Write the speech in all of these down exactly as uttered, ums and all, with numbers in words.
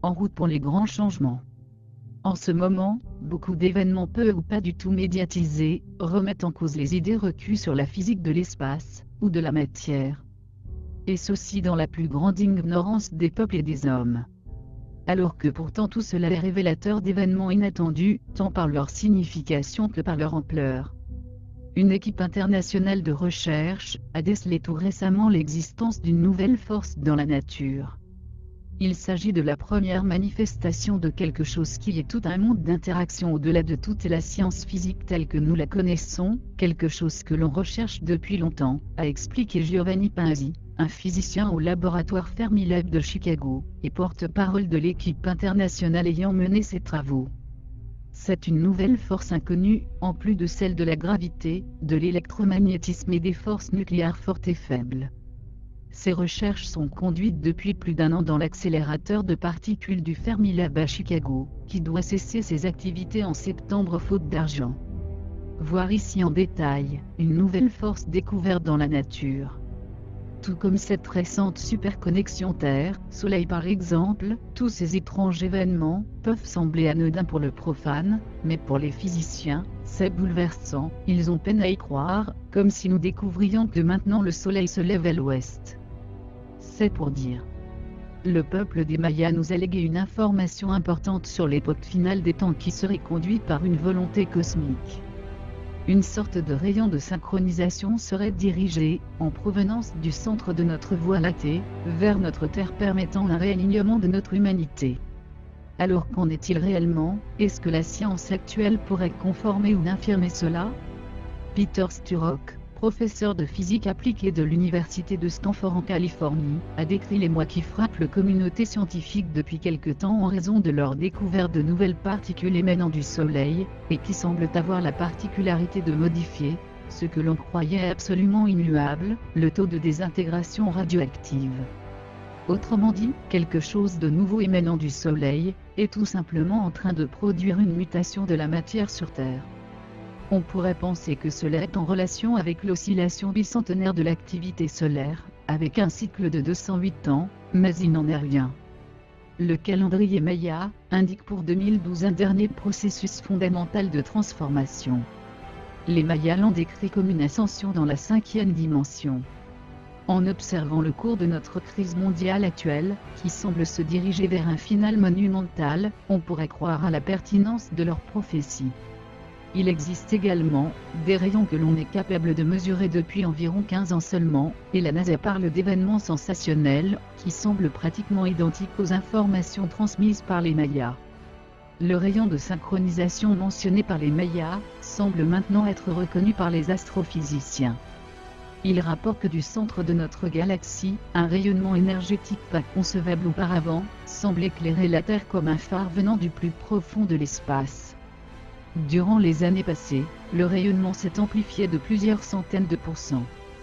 en route pour les grands changements. En ce moment, beaucoup d'événements peu ou pas du tout médiatisés remettent en cause les idées reçues sur la physique de l'espace ou de la matière. Et ceci dans la plus grande ignorance des peuples et des hommes. Alors que pourtant tout cela est révélateur d'événements inattendus, tant par leur signification que par leur ampleur. Une équipe internationale de recherche a décelé tout récemment l'existence d'une nouvelle force dans la nature. Il s'agit de la première manifestation de quelque chose qui est tout un monde d'interaction au-delà de toute la science physique telle que nous la connaissons, quelque chose que l'on recherche depuis longtemps, a expliqué Giovanni Paisi, un physicien au laboratoire Fermilab de Chicago, et porte-parole de l'équipe internationale ayant mené ces travaux. C'est une nouvelle force inconnue, en plus de celle de la gravité, de l'électromagnétisme et des forces nucléaires fortes et faibles. Ces recherches sont conduites depuis plus d'un an dans l'accélérateur de particules du Fermilab à Chicago, qui doit cesser ses activités en septembre faute d'argent. Voir ici en détail, une nouvelle force découverte dans la nature. Tout comme cette récente superconnexion Terre-Soleil par exemple, tous ces étranges événements peuvent sembler anodins pour le profane, mais pour les physiciens, c'est bouleversant, ils ont peine à y croire, comme si nous découvrions que maintenant le soleil se lève à l'ouest. C'est pour dire. Le peuple des Mayas nous a légué une information importante sur l'époque finale des temps qui serait conduite par une volonté cosmique. Une sorte de rayon de synchronisation serait dirigé, en provenance du centre de notre Voie lactée, vers notre Terre permettant un réalignement de notre humanité. Alors qu'en est-il réellement? Est-ce que la science actuelle pourrait conformer ou infirmer cela? Peter Sturrock, professeur de physique appliquée de l'université de Stanford en Californie, a décrit l'émoi qui frappe la communauté scientifique depuis quelque temps en raison de leur découverte de nouvelles particules émanant du Soleil, et qui semblent avoir la particularité de modifier, ce que l'on croyait absolument immuable, le taux de désintégration radioactive. Autrement dit, quelque chose de nouveau émanant du Soleil, est tout simplement en train de produire une mutation de la matière sur Terre. On pourrait penser que cela est en relation avec l'oscillation bicentenaire de l'activité solaire, avec un cycle de deux cent huit ans, mais il n'en est rien. Le calendrier Maya indique pour deux mille douze un dernier processus fondamental de transformation. Les Mayas l'ont décrit comme une ascension dans la cinquième dimension. En observant le cours de notre crise mondiale actuelle, qui semble se diriger vers un final monumental, on pourrait croire à la pertinence de leur prophétie. Il existe également des rayons que l'on est capable de mesurer depuis environ quinze ans seulement, et la NASA parle d'événements sensationnels, qui semblent pratiquement identiques aux informations transmises par les Mayas. Le rayon de synchronisation mentionné par les Mayas semble maintenant être reconnu par les astrophysiciens. Il rapporte que du centre de notre galaxie, un rayonnement énergétique pas concevable auparavant, semble éclairer la Terre comme un phare venant du plus profond de l'espace. Durant les années passées, le rayonnement s'est amplifié de plusieurs centaines de pourcents.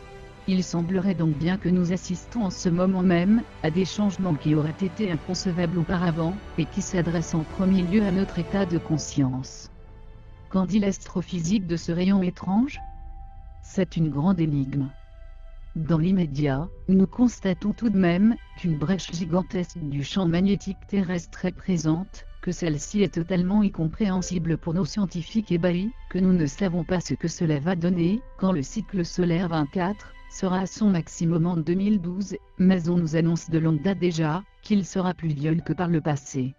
Il semblerait donc bien que nous assistons en ce moment même à des changements qui auraient été inconcevables auparavant, et qui s'adressent en premier lieu à notre état de conscience. Qu'en dit l'astrophysique de ce rayon étrange? C'est une grande énigme. Dans l'immédiat, nous constatons tout de même qu'une brèche gigantesque du champ magnétique terrestre est présente, que celle-ci est totalement incompréhensible pour nos scientifiques ébahis, que nous ne savons pas ce que cela va donner, quand le cycle solaire vingt-quatre sera à son maximum en deux mille douze, mais on nous annonce de longue date déjà, qu'il sera plus vieux que par le passé.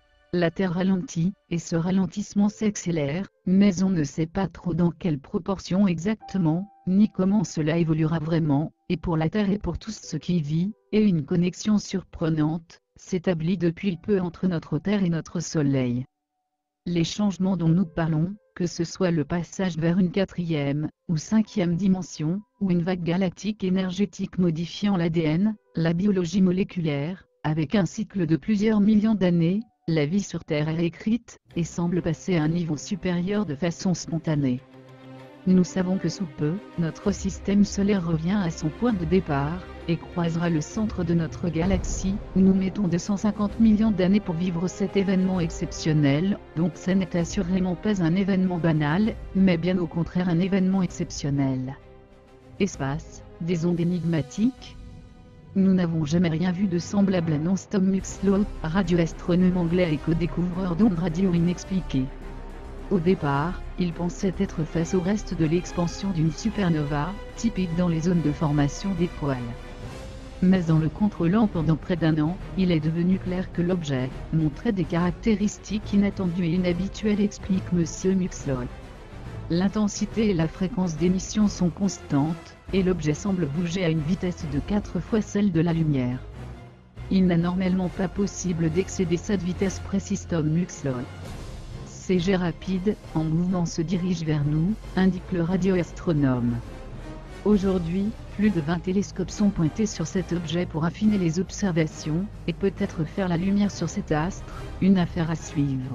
La Terre ralentit, et ce ralentissement s'accélère, mais on ne sait pas trop dans quelle proportion exactement, ni comment cela évoluera vraiment, et pour la Terre et pour tout ce qui vit, et une connexion surprenante s'établit depuis peu entre notre Terre et notre Soleil. Les changements dont nous parlons, que ce soit le passage vers une quatrième, ou cinquième dimension, ou une vague galactique énergétique modifiant l'A D N, la biologie moléculaire, avec un cycle de plusieurs millions d'années, la vie sur Terre est écrite, et semble passer à un niveau supérieur de façon spontanée. Nous savons que sous peu, notre système solaire revient à son point de départ, et croisera le centre de notre galaxie, où nous mettons deux cent cinquante millions d'années pour vivre cet événement exceptionnel, donc ce n'est assurément pas un événement banal, mais bien au contraire un événement exceptionnel. Espace, des ondes énigmatiques? Nous n'avons jamais rien vu de semblable, annonce Tom Muxloe, radioastronome anglais et co-découvreur d'ondes radio inexpliquées. Au départ, il pensait être face au reste de l'expansion d'une supernova, typique dans les zones de formation d'étoiles. Mais en le contrôlant pendant près d'un an, il est devenu clair que l'objet montrait des caractéristiques inattendues et inhabituelles, explique Monsieur Muxloe. L'intensité et la fréquence d'émission sont constantes, et l'objet semble bouger à une vitesse de quatre fois celle de la lumière. Il n'est normalement pas possible d'excéder cette vitesse, précise Tom Muxloe. Ces jets rapides, en mouvement, se dirigent vers nous, indique le radioastronome. Aujourd'hui, plus de vingt télescopes sont pointés sur cet objet pour affiner les observations, et peut-être faire la lumière sur cet astre, une affaire à suivre.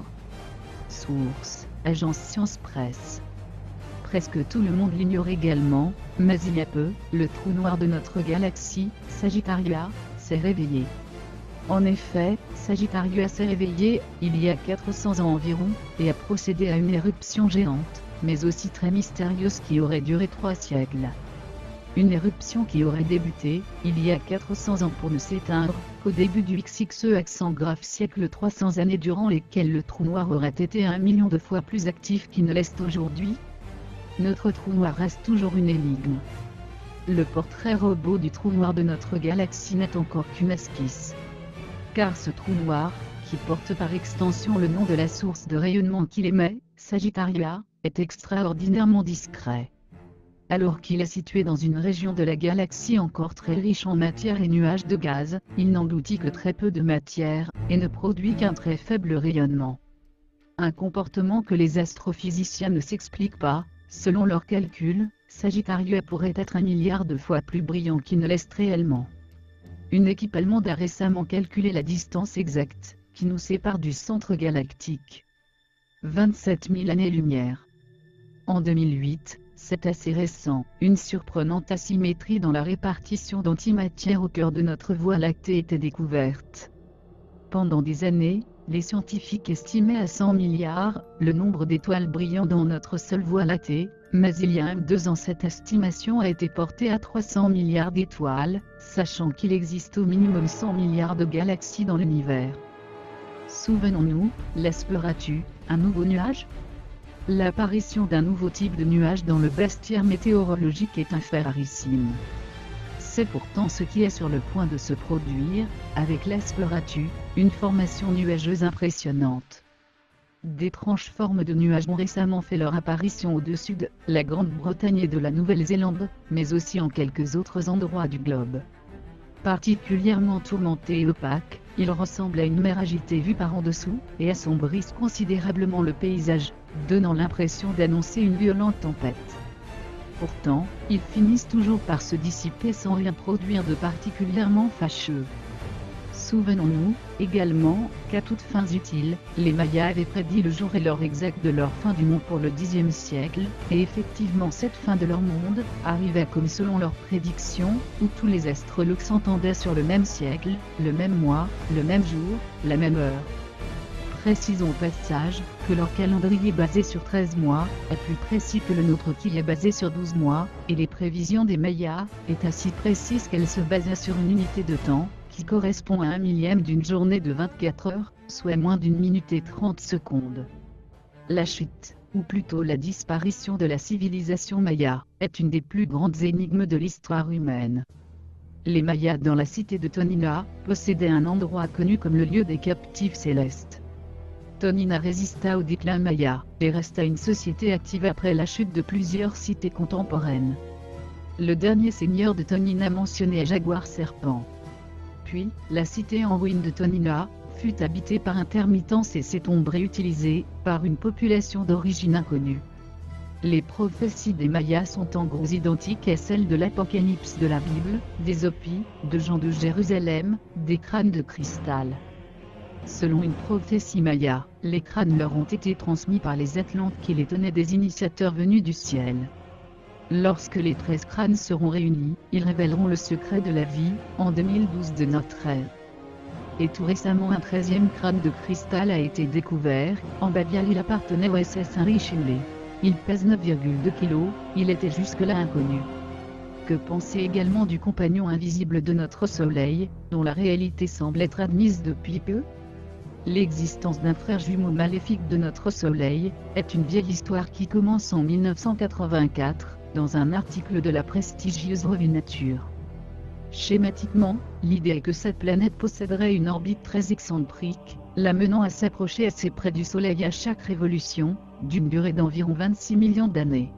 Source: Agence Science Presse. Presque tout le monde l'ignore également, mais il y a peu, le trou noir de notre galaxie, Sagittaria, s'est réveillé. En effet, Sagittaria s'est réveillé, il y a quatre cents ans environ, et a procédé à une éruption géante, mais aussi très mystérieuse qui aurait duré trois siècles. Une éruption qui aurait débuté, il y a quatre cents ans pour ne s'éteindre, qu'au début du X X E accent grave siècle, trois cents années durant lesquelles le trou noir aurait été un million de fois plus actif qu'il ne l'est aujourd'hui. Notre trou noir reste toujours une énigme. Le portrait robot du trou noir de notre galaxie n'est encore qu'une esquisse. Car ce trou noir, qui porte par extension le nom de la source de rayonnement qu'il émet, Sagittaria, est extraordinairement discret. Alors qu'il est situé dans une région de la galaxie encore très riche en matière et nuages de gaz, il n'engloutit que très peu de matière, et ne produit qu'un très faible rayonnement. Un comportement que les astrophysiciens ne s'expliquent pas. Selon leurs calculs, Sagittaria pourrait être un milliard de fois plus brillant qu'il ne l'est réellement. Une équipe allemande a récemment calculé la distance exacte, qui nous sépare du centre galactique. vingt-sept mille années-lumière. En deux mille huit, c'est assez récent, une surprenante asymétrie dans la répartition d'antimatière au cœur de notre Voie lactée était découverte. Pendant des années, les scientifiques estimaient à cent milliards le nombre d'étoiles brillantes dans notre seule Voie lactée, mais il y a deux ans cette estimation a été portée à trois cents milliards d'étoiles, sachant qu'il existe au minimum cent milliards de galaxies dans l'univers. Souvenons-nous, l'espéras-tu, un nouveau nuage ? L'apparition d'un nouveau type de nuage dans le bestiaire météorologique est un fait rarissime. C'est pourtant ce qui est sur le point de se produire, avec l'espéras-tu, une formation nuageuse impressionnante. D'étranges formes de nuages ont récemment fait leur apparition au-dessus de la Grande-Bretagne et de la Nouvelle-Zélande, mais aussi en quelques autres endroits du globe. Particulièrement tourmentés et opaques, ils ressemblent à une mer agitée vue par en dessous, et assombrissent considérablement le paysage, donnant l'impression d'annoncer une violente tempête. Pourtant, ils finissent toujours par se dissiper sans rien produire de particulièrement fâcheux. Souvenons-nous, également, qu'à toutes fins utiles, les Mayas avaient prédit le jour et l'heure exacte de leur fin du monde pour le dixième siècle, et effectivement cette fin de leur monde arrivait comme selon leurs prédictions, où tous les astrologues s'entendaient sur le même siècle, le même mois, le même jour, la même heure. Précisons au passage, que leur calendrier basé sur treize mois, est plus précis que le nôtre qui est basé sur douze mois, et les prévisions des Mayas, étaient si précises qu'elles se basaient sur une unité de temps, qui correspond à un millième d'une journée de vingt-quatre heures, soit moins d'une minute et trente secondes. La chute, ou plutôt la disparition de la civilisation Maya, est une des plus grandes énigmes de l'histoire humaine. Les Mayas dans la cité de Tonina, possédaient un endroit connu comme le lieu des captifs célestes. Tonina résista au déclin Maya, et resta une société active après la chute de plusieurs cités contemporaines. Le dernier seigneur de Tonina mentionné est Jaguar Serpent. Puis, la cité en ruine de Tonina, fut habitée par intermittence et s'est ombrée utilisée, par une population d'origine inconnue. Les prophéties des Mayas sont en gros identiques à celles de l'Apocalypse de la Bible, des Hopis, de Jean de Jérusalem, des crânes de cristal. Selon une prophétie maya, les crânes leur ont été transmis par les Atlantes qui les tenaient des initiateurs venus du ciel. Lorsque les treize crânes seront réunis, ils révéleront le secret de la vie, en deux mille douze de notre ère. Et tout récemment un treizième crâne de cristal a été découvert, en Bavial il appartenait au S S Henry Shelley. Il pèse neuf virgule deux kilos, il était jusque-là inconnu. Que penser également du compagnon invisible de notre Soleil, dont la réalité semble être admise depuis peu? L'existence d'un frère jumeau maléfique de notre Soleil est une vieille histoire qui commence en mille neuf cent quatre-vingt-quatre, dans un article de la prestigieuse revue Nature. Schématiquement, l'idée est que cette planète posséderait une orbite très excentrique, l'amenant à s'approcher assez près du Soleil à chaque révolution, d'une durée d'environ vingt-six millions d'années.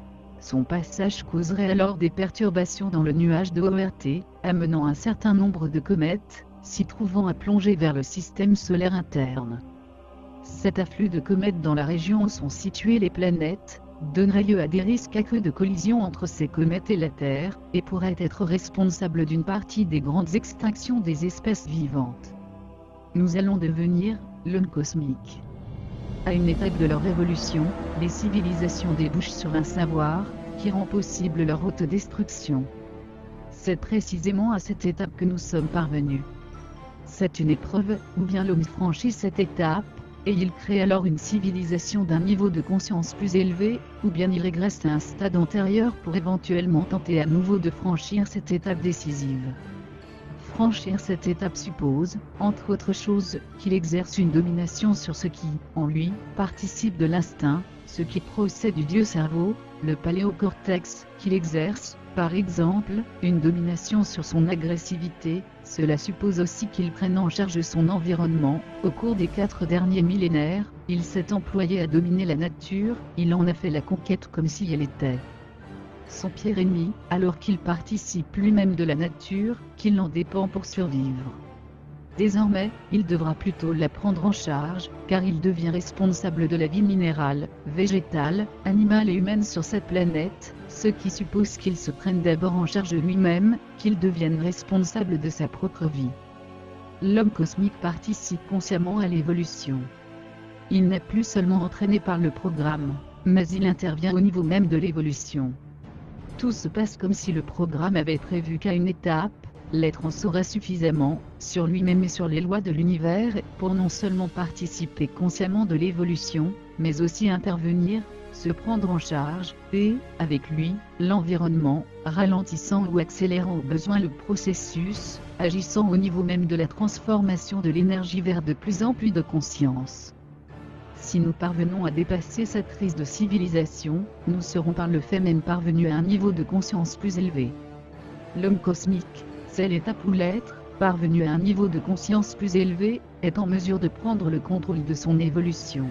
Son passage causerait alors des perturbations dans le nuage de Oort, amenant un certain nombre de comètes, s'y trouvant à plonger vers le système solaire interne. Cet afflux de comètes dans la région où sont situées les planètes, donnerait lieu à des risques accrus de collision entre ces comètes et la Terre, et pourrait être responsable d'une partie des grandes extinctions des espèces vivantes. Nous allons devenir l'homme cosmique. À une étape de leur évolution, les civilisations débouchent sur un savoir, qui rend possible leur autodestruction. C'est précisément à cette étape que nous sommes parvenus. C'est une épreuve, ou bien l'homme franchit cette étape, et il crée alors une civilisation d'un niveau de conscience plus élevé, ou bien il régresse à un stade antérieur pour éventuellement tenter à nouveau de franchir cette étape décisive. Franchir cette étape suppose, entre autres choses, qu'il exerce une domination sur ce qui, en lui, participe de l'instinct, ce qui procède du dieu cerveau, le paléocortex, qu'il exerce, par exemple, une domination sur son agressivité. Cela suppose aussi qu'il prenne en charge son environnement. Au cours des quatre derniers millénaires, il s'est employé à dominer la nature, il en a fait la conquête comme si elle était son pire ennemi, alors qu'il participe lui-même de la nature, qu'il en dépend pour survivre. Désormais, il devra plutôt la prendre en charge, car il devient responsable de la vie minérale, végétale, animale et humaine sur cette planète, ce qui suppose qu'il se prenne d'abord en charge lui-même, qu'il devienne responsable de sa propre vie. L'homme cosmique participe consciemment à l'évolution. Il n'est plus seulement entraîné par le programme, mais il intervient au niveau même de l'évolution. Tout se passe comme si le programme avait prévu qu'à une étape, l'être en saurait suffisamment, sur lui-même et sur les lois de l'univers, pour non seulement participer consciemment de l'évolution, mais aussi intervenir, se prendre en charge, et, avec lui, l'environnement, ralentissant ou accélérant au besoin le processus, agissant au niveau même de la transformation de l'énergie vers de plus en plus de conscience. Si nous parvenons à dépasser cette crise de civilisation, nous serons par le fait même parvenus à un niveau de conscience plus élevé. L'homme cosmique, c'est l'étape où l'être, parvenu à un niveau de conscience plus élevé, est en mesure de prendre le contrôle de son évolution.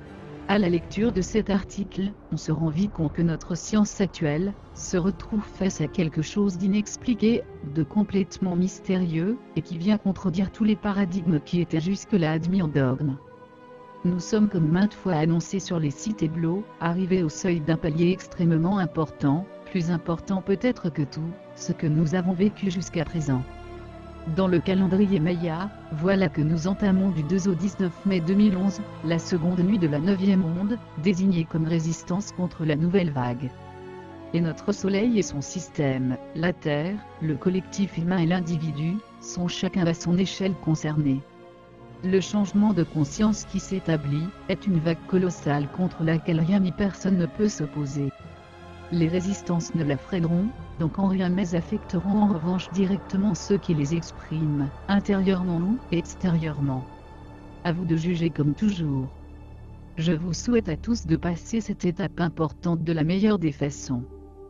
À la lecture de cet article, on se rend vite compte que notre science actuelle se retrouve face à quelque chose d'inexpliqué, de complètement mystérieux, et qui vient contredire tous les paradigmes qui étaient jusque-là admis en dogme. Nous sommes comme maintes fois annoncé sur les sites hebdo, arrivés au seuil d'un palier extrêmement important, plus important peut-être que tout, ce que nous avons vécu jusqu'à présent. Dans le calendrier Maya, voilà que nous entamons du deux au dix-neuf mai deux mille onze, la seconde nuit de la neuvième onde, désignée comme résistance contre la nouvelle vague. Et notre Soleil et son système, la Terre, le collectif humain et l'individu, sont chacun à son échelle concernés. Le changement de conscience qui s'établit, est une vague colossale contre laquelle rien ni personne ne peut s'opposer. Les résistances ne la freineront, donc en rien mais affecteront en revanche directement ceux qui les expriment, intérieurement ou extérieurement. À vous de juger comme toujours. Je vous souhaite à tous de passer cette étape importante de la meilleure des façons.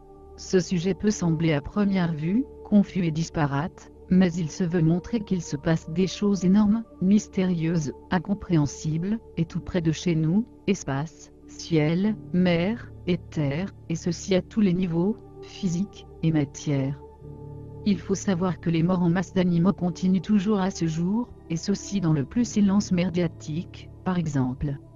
Ce sujet peut sembler à première vue, confus et disparate, mais il se veut montrer qu'il se passe des choses énormes, mystérieuses, incompréhensibles, et tout près de chez nous, espace, ciel, mer, et terre, et ceci à tous les niveaux, physique et matière. Il faut savoir que les morts en masse d'animaux continuent toujours à ce jour, et ceci dans le plus silence médiatique, par exemple.